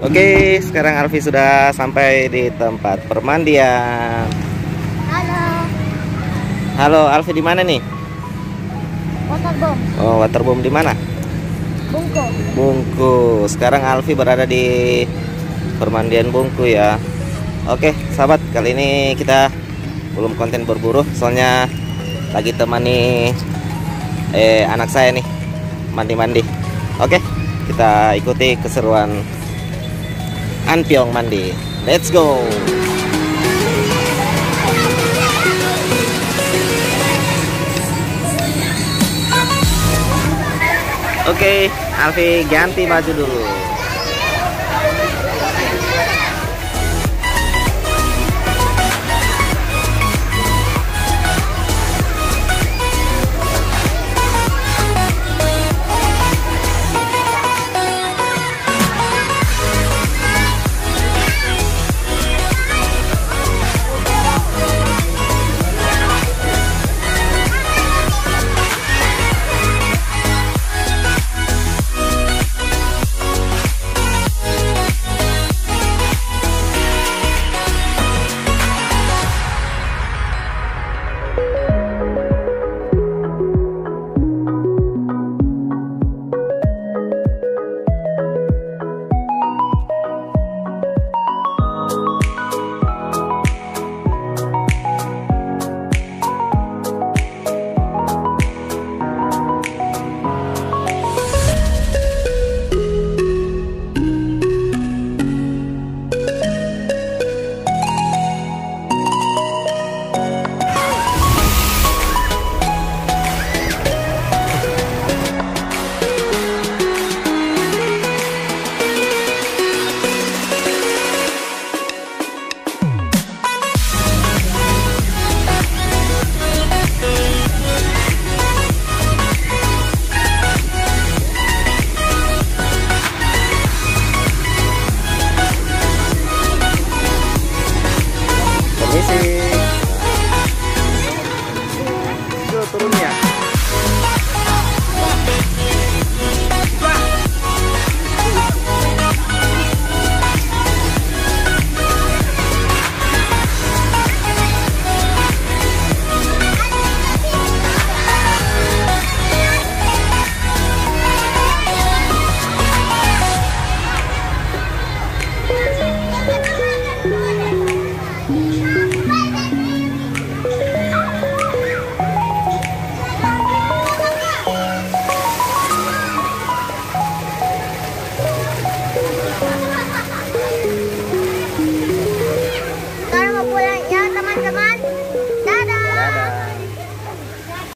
Oke, sekarang Alfi sudah sampai di tempat permandian. Halo, Halo, Alfi di mana nih? waterboom, Oh, waterboom di mana? Bungku. Bungku. Sekarang Alfi berada di permandian Bungku ya. Oke, sahabat, kali ini kita belum konten berburu, soalnya lagi temani anak saya nih mandi-mandi. Oke, kita ikuti keseruan Anpiong mandi. Let's go. Oke, Alfi ganti baju dulu.